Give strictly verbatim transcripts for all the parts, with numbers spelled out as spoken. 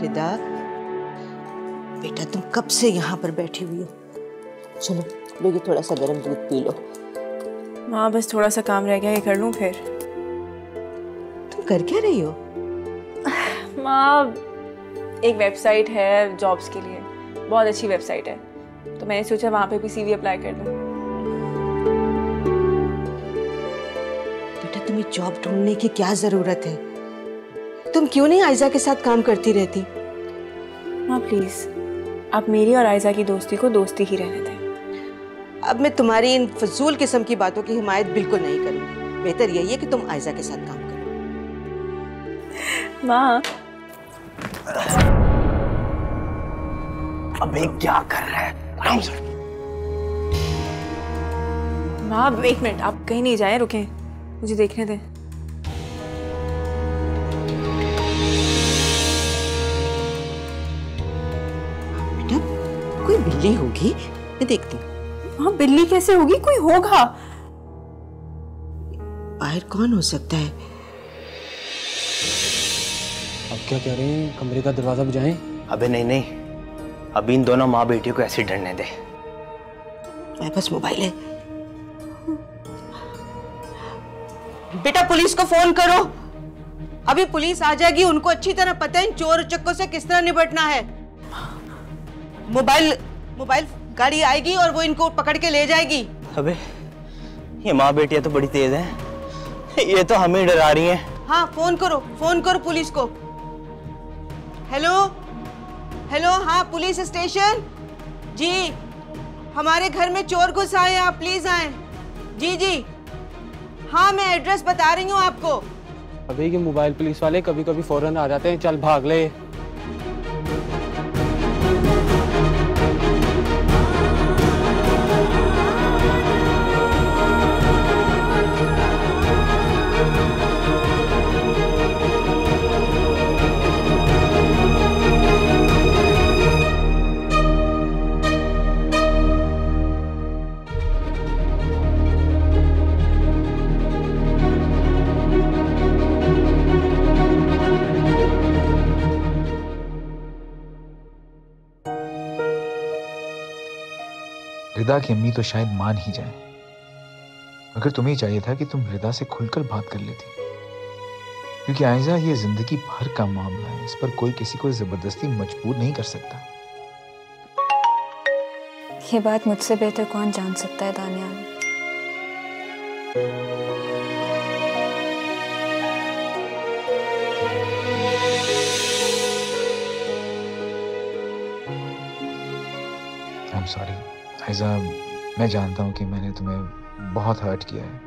रिदा, बेटा तुम कब से यहाँ पर बैठी हुई हो? चलो बेटी थोड़ा सा गर्म दूध पी लो। माँ बस थोड़ा सा काम रह गया, ये कर लूँ फिर? तुम कर क्या रही हो? माँ एक वेबसाइट है जॉब्स के लिए, बहुत अच्छी वेबसाइट है, तो मैंने सोचा वहाँ पे भी सीवी अप्लाई कर दूँ। बेटा तुम्हें जॉब ढूंढने की क्या जरूरत है? तुम क्यों नहीं आयजा के साथ काम करती रहती? माँ प्लीज आप मेरी और आयजा की दोस्ती को दोस्ती ही रहने दें। अब मैं तुम्हारी इन फजूल किस्म की बातों की हिमायत बिल्कुल नहीं करूंगी। बेहतर यही है कि तुम आयजा के साथ काम करो। माँ अबे क्या कर रहा है? आराम से। माँ एक मिनट, आप कहीं नहीं जाए, रुकें, मुझे देखने दें। बेटा कोई बिल्ली होगी, मैं देखती हूँ। हाँ बिल्ली कैसे होगी, कोई होगा। बाहर कौन हो सकता है? अब क्या कह रहे हैं, कमरे का दरवाजा बजाएं? अबे नहीं नहीं, अभी इन दोनों माँ बेटियों को ऐसे डरने दे। मेरे पास मोबाइल है। बेटा पुलिस को फोन करो, अभी पुलिस आ जाएगी। उनको अच्छी तरह पता है इन चोर उचक्कों से किस तरह निपटना है। मोबाइल मोबाइल गाड़ी आएगी और वो इनको पकड़ के ले जाएगी। अबे ये माँ बेटियां तो बड़ी तेज हैं, ये तो हमें डरा रही हैं। हाँ फोन करो, फोन करो पुलिस को। हेलो हेलो, हाँ पुलिस स्टेशन जी, हमारे घर में चोर घुस आए हैं, आप प्लीज आए। जी जी हाँ मैं एड्रेस बता रही हूँ आपको। अबे ये मोबाइल पुलिस वाले कभी कभी फौरन आ जाते हैं, चल भाग ले। रिदा की अम्मी तो शायद मान ही जाए, मगर तुम्हें चाहिए था कि तुम रिदा से खुलकर बात कर लेती, क्योंकि आयजा ये जिंदगी भर का मामला है, इस पर कोई किसी को जबरदस्ती मजबूर नहीं कर सकता। ये बात मुझसे बेहतर कौन जान सकता है Daniyal. I am sorry Aiza, मैं जानता हूँ कि मैंने तुम्हें बहुत हर्ट किया है।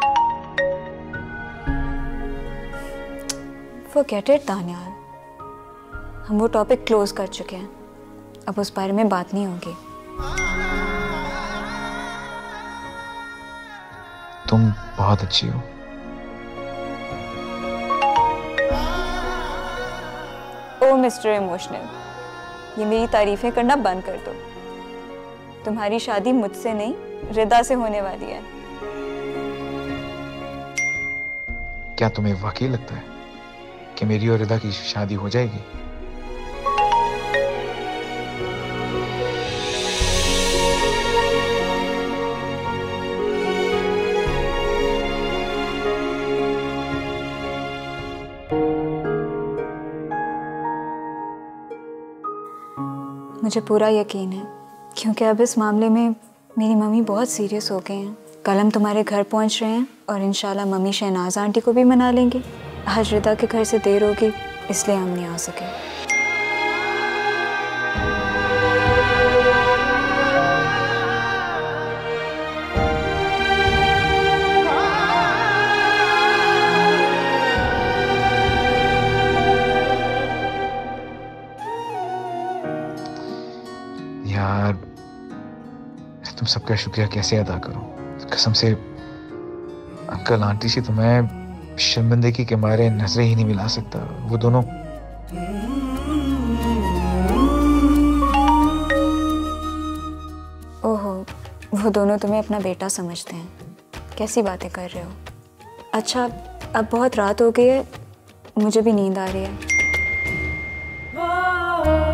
फॉरगेट इट दानियाल, हम वो टॉपिक क्लोज कर चुके हैं, अब उस बारे में बात नहीं होगी। तुम बहुत अच्छी हो। ओ मिस्टर इमोशनल, ये मेरी तारीफें करना बंद कर दो। तुम्हारी शादी मुझसे नहीं रिदा से होने वाली है। क्या तुम्हें वाकई लगता है कि मेरी और रिदा की शादी हो जाएगी? मुझे पूरा यकीन है, क्योंकि अब इस मामले में मेरी मम्मी बहुत सीरियस हो गए हैं। कल हम तुम्हारे घर पहुंच रहे हैं और इंशाल्लाह मम्मी शहनाज आंटी को भी मना लेंगे। आज रिदा के घर से देर होगी इसलिए हम नहीं आ सके। यार तुम सबका शुक्रिया कैसे अदा करूं? कसम से अंकल आंटी से तो मैं शर्मिंदगी के मारे नजरें ही नहीं मिला सकता। वो दोनों ओहो, वो दोनों तुम्हें अपना बेटा समझते हैं। कैसी बातें कर रहे हो? अच्छा अब बहुत रात हो गई है, मुझे भी नींद आ रही है। आ